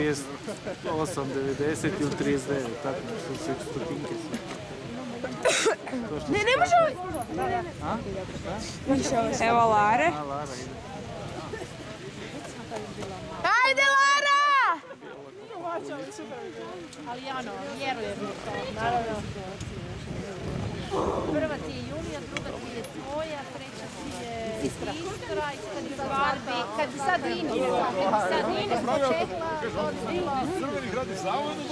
90 ili 39, tako što se stotinke su. Ne može! Evo Lare. Ajde Lara! Ali ano, vjerujem u to, naravno. Prva ti je Julija, druga ti je tvoja, treća ti je Istra. Kad bi sad Ines počekla, to bi bilo...